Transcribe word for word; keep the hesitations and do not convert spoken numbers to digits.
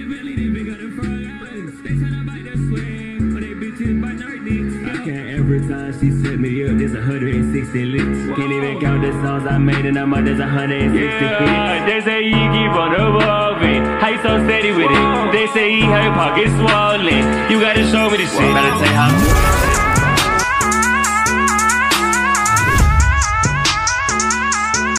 Every time she set me up, there's a hundred and sixty licks. Can't even count the songs I made, and I'm out, there's a hundred and sixty yeah, hits. They say he keep on evolving. How you so steady with it? They say he her pockets swollen. You gotta show me the shit. Better tell you how.